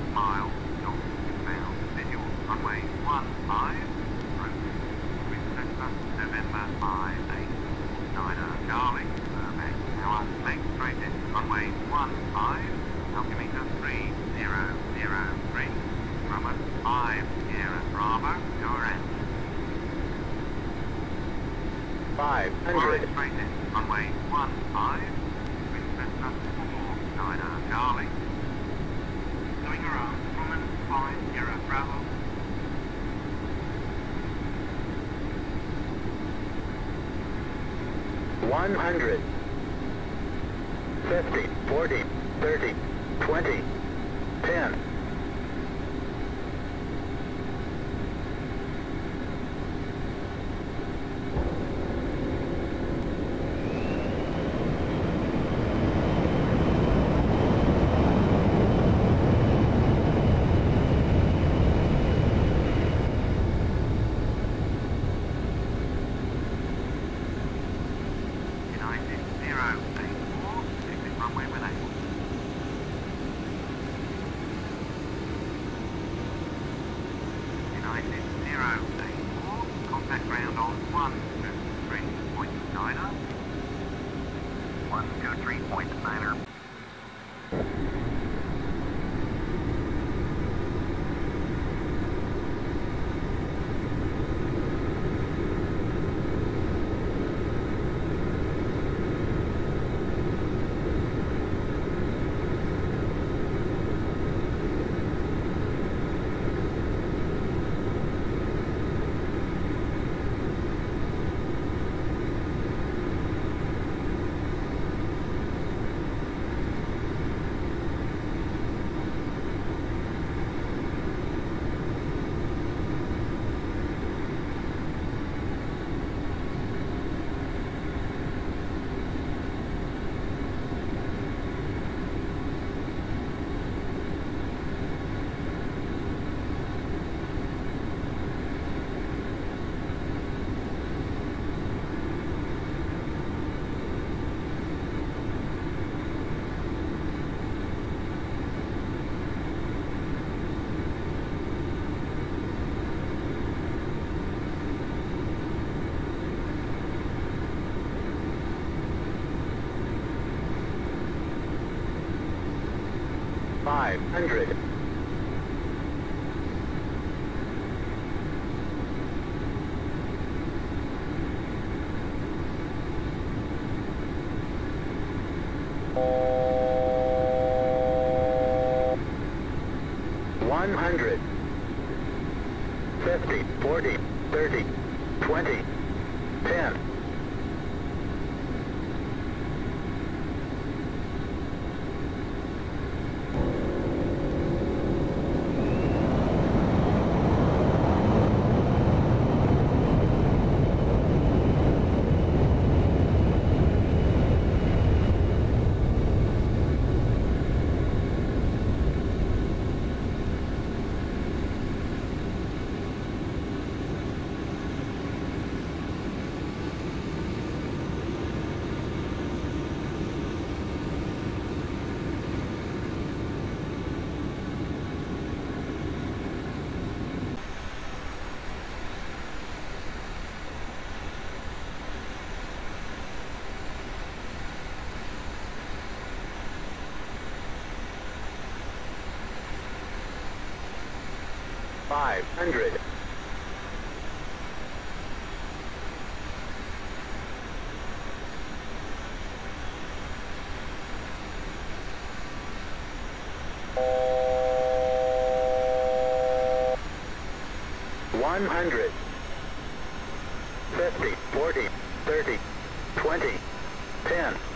miles, northbound. Visual, runway 15, with Cessna, November 58, Niner, Charlie, Burbank, Tower, make straight in, runway 15, altimeter 3003, Grumman 5, Sierra Bravo, your end. 500. Straight in, runway 15, with Cessna 4, Niner, Charlie. Going around, Grumman 5, Sierra Bravo. 100, 50, 40, 30, 20, 10. 084, contact ground on 123.9er. 123.9er. Five hundred. One hundred. 50, 40, 30, 20, 10. 500. 100. 50, 40, 30, 20, 10.